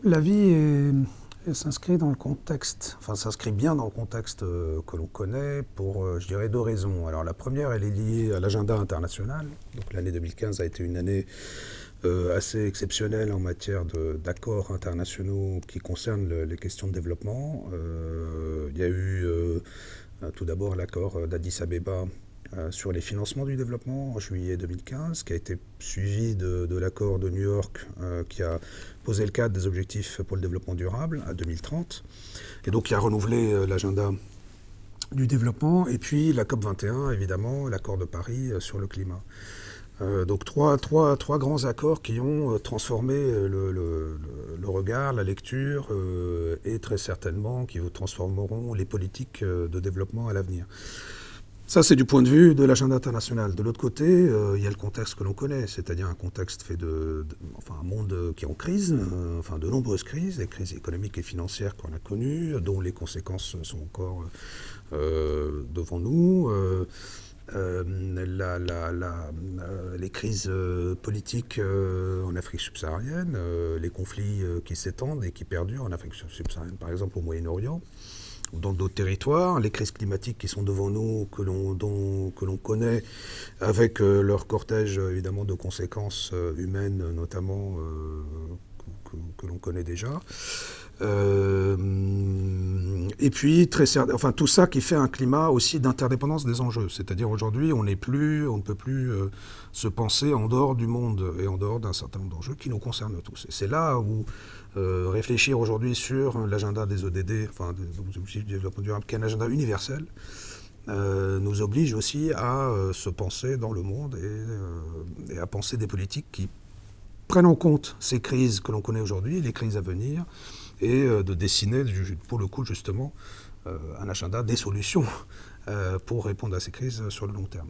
La vie s'inscrit dans le contexte, enfin s'inscrit bien dans le contexte que l'on connaît pour, je dirais, deux raisons. Alors la première, elle est liée à l'agenda international. Donc l'année 2015 a été une année assez exceptionnelle en matière d'accords internationaux qui concernent les questions de développement. Il y a eu tout d'abord l'accord d'Addis Abeba sur les financements du développement en juillet 2015, qui a été suivi de l'accord de New York qui a posé le cadre des objectifs pour le développement durable à 2030, et donc qui a renouvelé l'agenda du développement, et puis la COP21, évidemment, l'accord de Paris sur le climat. Donc trois grands accords qui ont transformé le regard, la lecture, et très certainement qui transformeront les politiques de développement à l'avenir. Ça, c'est du point de vue de l'agenda international. De l'autre côté, il y a le contexte que l'on connaît, c'est-à-dire un contexte fait enfin, un monde qui est en crise, enfin de nombreuses crises, les crises économiques et financières qu'on a connues, dont les conséquences sont encore devant nous. Les crises politiques en Afrique subsaharienne, les conflits qui s'étendent et qui perdurent en Afrique subsaharienne, par exemple au Moyen-Orient, dans d'autres territoires, les crises climatiques qui sont devant nous, que l'on connaît, avec leur cortège évidemment de conséquences humaines, notamment que l'on connaît déjà. Et puis, enfin, tout ça qui fait un climat aussi d'interdépendance des enjeux. C'est-à-dire aujourd'hui, on ne peut plus se penser en dehors du monde et en dehors d'un certain nombre d'enjeux qui nous concernent tous. Et c'est là où réfléchir aujourd'hui sur l'agenda des ODD, enfin des objectifs du développement durable, qui est un agenda universel, nous oblige aussi à se penser dans le monde et à penser des politiques qui prennent en compte ces crises que l'on connaît aujourd'hui, les crises à venir, et de dessiner, pour le coup, justement, un agenda des solutions pour répondre à ces crises sur le long terme.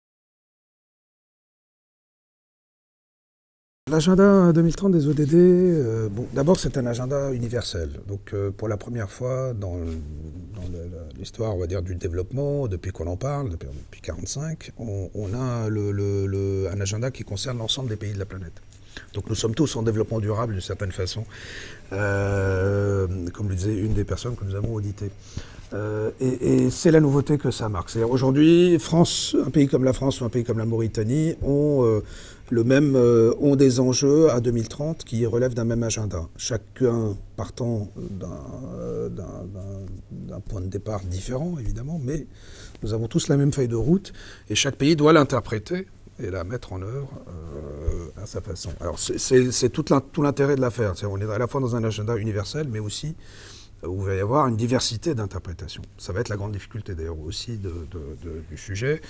L'agenda 2030 des ODD, bon, d'abord c'est un agenda universel. Donc pour la première fois dans l'histoire, on va dire, du développement, depuis qu'on en parle, depuis 1945, on a un agenda qui concerne l'ensemble des pays de la planète. Donc nous sommes tous en développement durable d'une certaine façon, comme le disait une des personnes que nous avons auditées. Et c'est la nouveauté que ça marque. C'est-à-dire aujourd'hui, un pays comme la France ou un pays comme la Mauritanie ont ont des enjeux à 2030 qui relèvent d'un même agenda. Chacun partant d'un point de départ différent, évidemment, mais nous avons tous la même feuille de route et chaque pays doit l'interpréter et la mettre en œuvre à sa façon. Alors c'est tout l'intérêt de l'affaire. On est à la fois dans un agenda universel, mais aussi où il va y avoir une diversité d'interprétations. Ça va être la grande difficulté d'ailleurs aussi du sujet.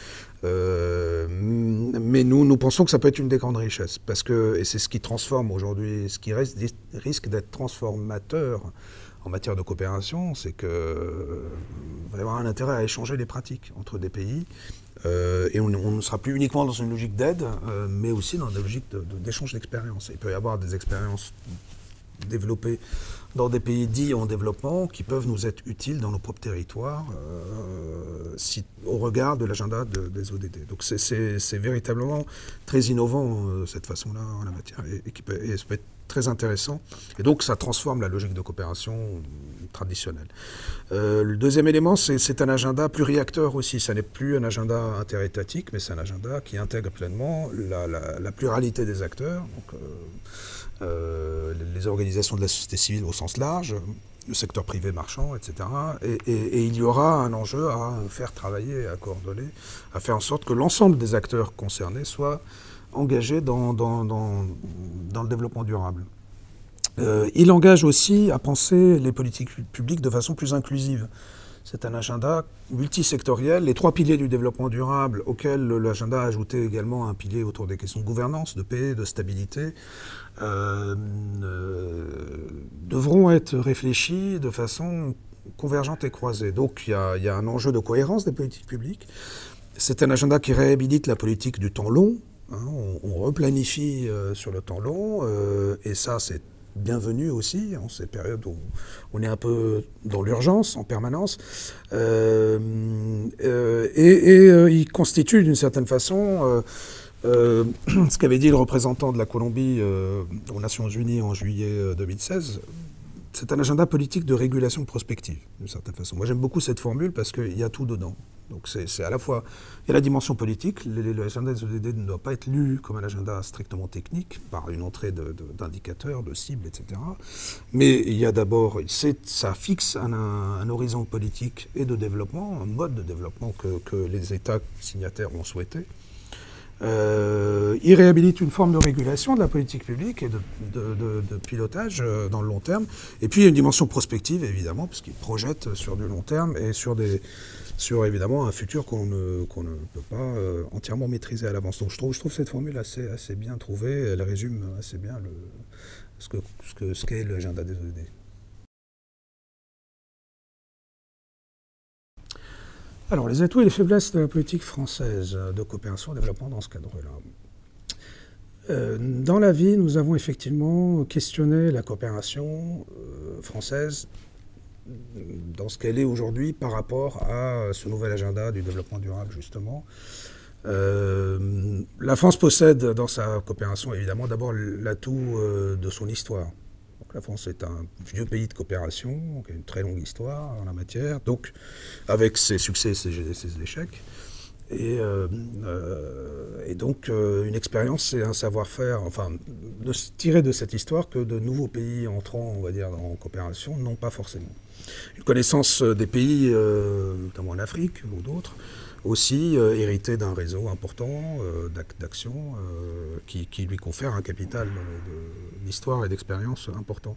Mais nous pensons que ça peut être une des grandes richesses, parce que, et c'est ce qui transforme aujourd'hui, ce qui risque d'être transformateur en matière de coopération, c'est qu'il va y avoir un intérêt à échanger les pratiques entre des pays. Et on ne sera plus uniquement dans une logique d'aide, mais aussi dans une logique d'échange d'expériences. Il peut y avoir des expériences développées dans des pays dits en développement qui peuvent nous être utiles dans nos propres territoires au regard de l'agenda des ODD. Donc c'est véritablement très innovant cette façon-là en la matière et ça peut être très intéressant. Et donc ça transforme la logique de coopération traditionnelle. Le deuxième élément, c'est un agenda pluriacteur aussi. Ça n'est plus un agenda interétatique, mais c'est un agenda qui intègre pleinement la pluralité des acteurs. Donc, les organisations de la société civile au sens large, le secteur privé marchand, etc. Et il y aura un enjeu à faire travailler, à coordonner, à faire en sorte que l'ensemble des acteurs concernés soient engagés dans le développement durable. Il engage aussi à penser les politiques publiques de façon plus inclusive. C'est un agenda multisectoriel. Les trois piliers du développement durable, auxquels l'agenda a ajouté également un pilier autour des questions de gouvernance, de paix, de stabilité, devront être réfléchis de façon convergente et croisée. Donc il y a un enjeu de cohérence des politiques publiques. C'est un agenda qui réhabilite la politique du temps long. Hein, on replanifie sur le temps long, et ça c'est bienvenue aussi, en ces périodes où on est un peu dans l'urgence en permanence. Il constitue d'une certaine façon Ce qu'avait dit le représentant de la Colombie aux Nations Unies en juillet 2016, c'est un agenda politique de régulation prospective, d'une certaine façon. Moi, j'aime beaucoup cette formule parce qu'il y a tout dedans. Donc, c'est à la fois, il y a la dimension politique, l'agenda des ODD ne doit pas être lu comme un agenda strictement technique, par une entrée d'indicateurs, de cibles, etc. Mais il y a d'abord, ça fixe un horizon politique et de développement, un mode de développement que les États signataires ont souhaité. Il réhabilite une forme de régulation de la politique publique et de pilotage dans le long terme. Et puis il y a une dimension prospective, évidemment, puisqu'il projette sur du long terme et sur évidemment un futur qu'on ne peut pas entièrement maîtriser à l'avance. Donc je trouve cette formule assez bien trouvée. Elle résume assez bien ce qu'est l'agenda des ODD. Alors, les atouts et les faiblesses de la politique française de coopération et développement dans ce cadre-là. Dans la vie, nous avons effectivement questionné la coopération française dans ce qu'elle est aujourd'hui par rapport à ce nouvel agenda du développement durable, justement. La France possède dans sa coopération, évidemment, d'abord l'atout de son histoire. La France est un vieux pays de coopération, qui a une très longue histoire en la matière, donc avec ses succès et ses échecs. Et donc une expérience, c'est un savoir-faire, enfin, de se tirer de cette histoire que de nouveaux pays entrant, on va dire, en coopération n'ont pas forcément. Une connaissance des pays, notamment en Afrique ou d'autres, aussi hérité d'un réseau important d'action qui lui confère un capital d'histoire et d'expérience important.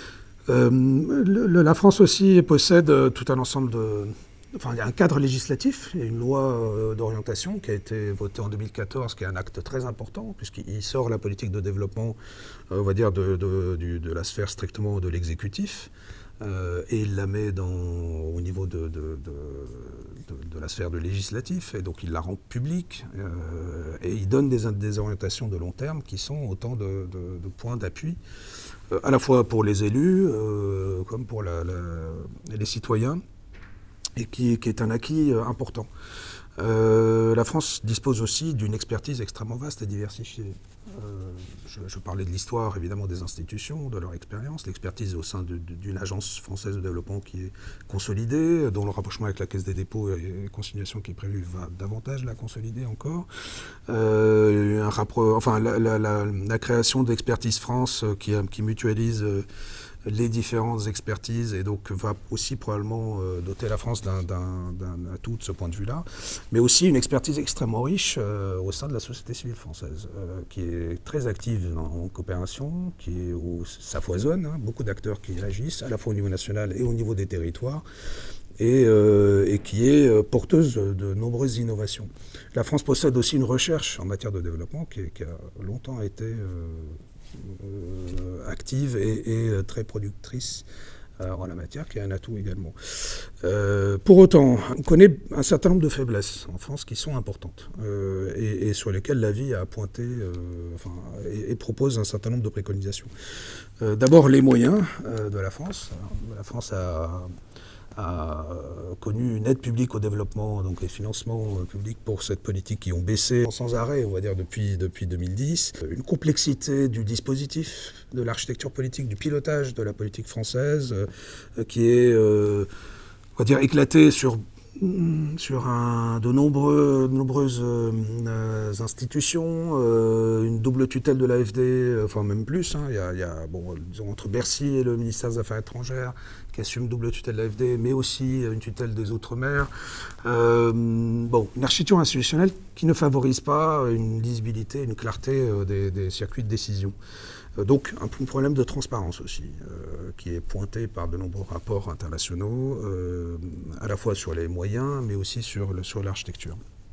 La France aussi possède tout un ensemble Enfin, il y a un cadre législatif, il y a une loi d'orientation qui a été votée en 2014, qui est un acte très important, puisqu'il sort la politique de développement, on va dire, de la sphère strictement de l'exécutif. Et il la met au niveau de la sphère de législatif, et donc il la rend publique, et il donne des orientations de long terme qui sont autant de points d'appui, à la fois pour les élus, comme pour les citoyens, et qui est un acquis important. La France dispose aussi d'une expertise extrêmement vaste et diversifiée. Je parlais de l'histoire, évidemment, des institutions, de leur expérience, l'expertise au sein d'une agence française de développement qui est consolidée, dont le rapprochement avec la Caisse des dépôts et consignations qui est prévu va davantage la consolider encore. La création d'Expertise France qui mutualise les différentes expertises et donc va aussi probablement doter la France d'un atout de ce point de vue-là, mais aussi une expertise extrêmement riche au sein de la société civile française, qui est très active en coopération, où ça foisonne, hein, beaucoup d'acteurs qui agissent, à la fois au niveau national et au niveau des territoires, et qui est porteuse de nombreuses innovations. La France possède aussi une recherche en matière de développement qui a longtemps été active et très productrice en la matière, qui est un atout également. Pour autant, on connaît un certain nombre de faiblesses en France qui sont importantes et sur lesquelles la vie a pointé et propose un certain nombre de préconisations. D'abord, les moyens de la France. La France a connu une aide publique au développement, donc les financements publics pour cette politique qui ont baissé sans arrêt, on va dire, depuis 2010. Une complexité du dispositif, de l'architecture politique, du pilotage de la politique française, qui est, on va dire, éclatée sur de nombreuses institutions, une double tutelle de l'AFD, enfin même plus, hein, il y a disons, entre Bercy et le ministère des Affaires étrangères, qui assume double tutelle de l'AFD, mais aussi une tutelle des Outre-mer. Une architecture institutionnelle qui ne favorise pas une lisibilité, une clarté des circuits de décision. Donc un problème de transparence aussi, qui est pointé par de nombreux rapports internationaux, à la fois sur les moyens, mais aussi sur l'architecture.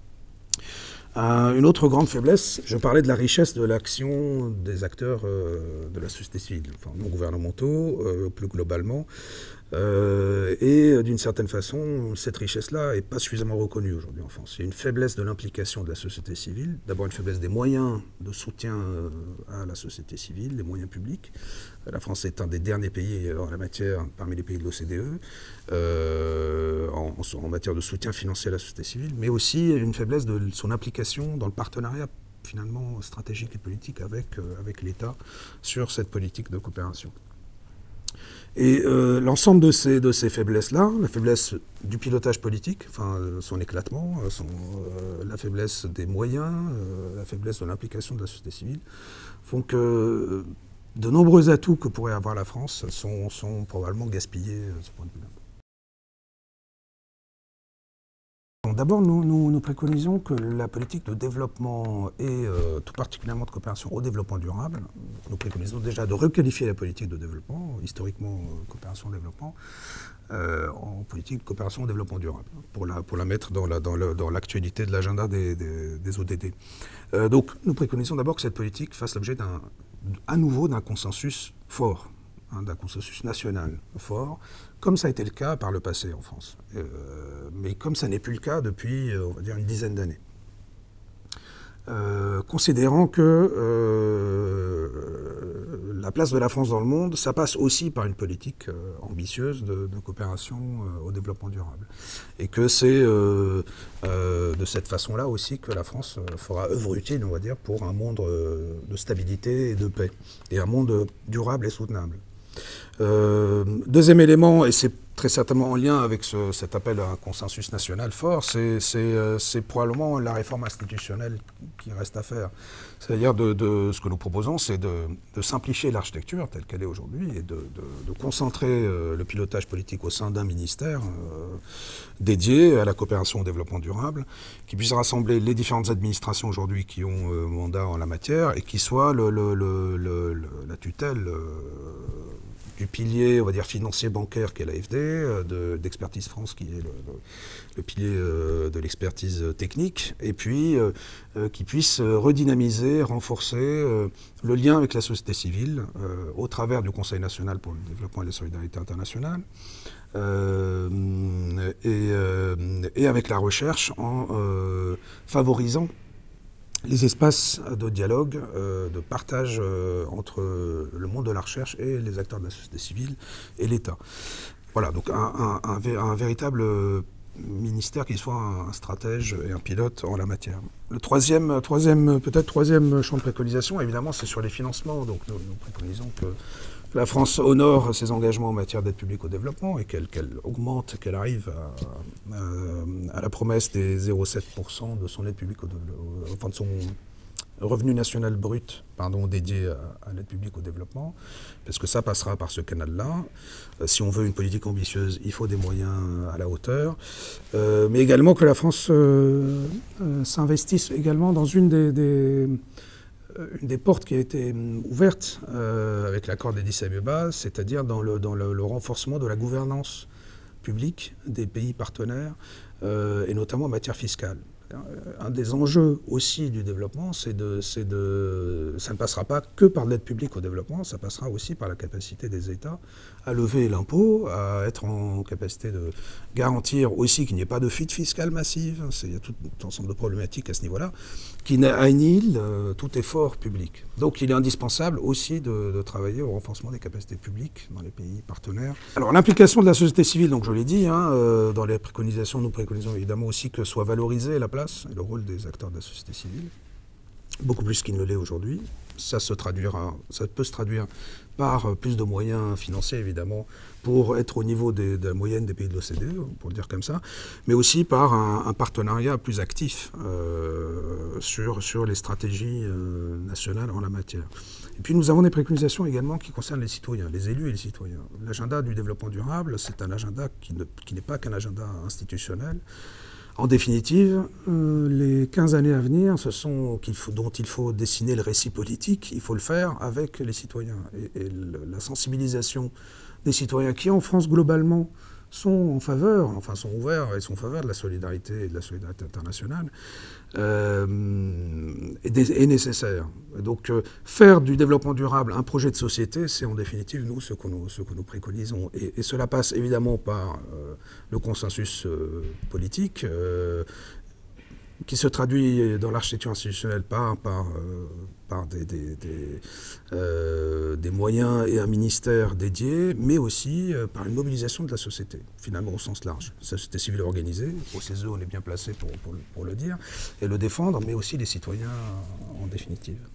Une autre grande faiblesse, je parlais de la richesse de l'action des acteurs de la société civile, enfin, non gouvernementaux, plus globalement. Et d'une certaine façon, cette richesse-là n'est pas suffisamment reconnue aujourd'hui en France. Il y a une faiblesse de l'implication de la société civile, d'abord une faiblesse des moyens de soutien à la société civile, les moyens publics. La France est un des derniers pays en la matière, parmi les pays de l'OCDE, en matière de soutien financier à la société civile, mais aussi une faiblesse de son implication dans le partenariat finalement stratégique et politique avec l'État sur cette politique de coopération. Et l'ensemble de ces faiblesses-là, la faiblesse du pilotage politique, enfin son éclatement, la faiblesse des moyens, la faiblesse de l'implication de la société civile, font que de nombreux atouts que pourrait avoir la France sont probablement gaspillés de ce point de vue-là. D'abord, nous préconisons que la politique de développement et tout particulièrement de coopération au développement durable, nous préconisons déjà de requalifier la politique de développement, historiquement coopération-développement, en politique de coopération au développement durable, pour la mettre dans l'actualité de l'agenda des ODD. Donc, nous préconisons d'abord que cette politique fasse l'objet à nouveau d'un consensus fort, d'un consensus national fort, comme ça a été le cas par le passé en France. Mais comme ça n'est plus le cas depuis, on va dire, une dizaine d'années. Considérant que la place de la France dans le monde, ça passe aussi par une politique ambitieuse de coopération au développement durable. Et que c'est de cette façon-là aussi que la France fera œuvre utile, on va dire, pour un monde de stabilité et de paix, et un monde durable et soutenable. Deuxième élément, et c'est très certainement en lien avec cet appel à un consensus national fort, c'est probablement la réforme institutionnelle qui reste à faire. C'est-à-dire ce que nous proposons, c'est de simplifier l'architecture telle qu'elle est aujourd'hui et de concentrer le pilotage politique au sein d'un ministère dédié à la coopération au développement durable, qui puisse rassembler les différentes administrations aujourd'hui qui ont mandat en la matière et qui soit la tutelle du pilier, on va dire, financier bancaire qu'est l'AFD, d'Expertise France qui est le pilier de l'expertise technique, et puis qui puisse redynamiser, renforcer le lien avec la société civile au travers du Conseil national pour le développement et la solidarité internationale, et avec la recherche en favorisant les espaces de dialogue, de partage entre le monde de la recherche et les acteurs de la société civile et l'État. Voilà, donc un véritable ministère qui soit un stratège et un pilote en la matière. Le troisième champ de préconisation, évidemment, c'est sur les financements. Donc nous préconisons que la France honore ses engagements en matière d'aide publique au développement et qu'elle augmente, qu'elle arrive à la promesse des 0,7% de son aide publique enfin de son revenu national brut, dédié à l'aide publique au développement, parce que ça passera par ce canal-là. Si on veut une politique ambitieuse, il faut des moyens à la hauteur, mais également que la France s'investisse également dans une des portes qui a été ouverte avec l'accord d'Addis Abeba, c'est-à-dire dans le renforcement de la gouvernance publique des pays partenaires, et notamment en matière fiscale. Un des enjeux aussi du développement, ça ne passera pas que par l'aide publique au développement, ça passera aussi par la capacité des États à lever l'impôt, à être en capacité de garantir aussi qu'il n'y ait pas de fuite fiscale massive. Il y a tout un ensemble de problématiques à ce niveau-là, qui annihilent tout effort public. Donc il est indispensable aussi de travailler au renforcement des capacités publiques dans les pays partenaires. Alors l'implication de la société civile, donc je l'ai dit, dans les préconisations, nous préconisons évidemment aussi que soit valorisée la place et le rôle des acteurs de la société civile, beaucoup plus qu'il ne l'est aujourd'hui. Ça peut se traduire par plus de moyens financiers, évidemment, pour être au niveau de la moyenne des pays de l'OCDE, pour le dire comme ça, mais aussi par un partenariat plus actif sur les stratégies nationales en la matière. Et puis nous avons des préconisations également qui concernent les citoyens, les élus et les citoyens. L'agenda du développement durable, c'est un agenda qui n'est pas qu'un agenda institutionnel. En définitive, les 15 années à venir, dont il faut dessiner le récit politique, il faut le faire avec les citoyens. Et la sensibilisation des citoyens qui, en France, globalement, sont ouverts et sont en faveur de la solidarité et de la solidarité internationale, est nécessaire. Donc, faire du développement durable un projet de société, c'est en définitive, nous, ce que nous préconisons. Et cela passe évidemment par le consensus politique, qui se traduit dans l'architecture institutionnelle par des moyens et un ministère dédié, mais aussi par une mobilisation de la société, finalement au sens large. La société civile organisée, au CESE on est bien placé pour le dire, et le défendre, mais aussi les citoyens en définitive.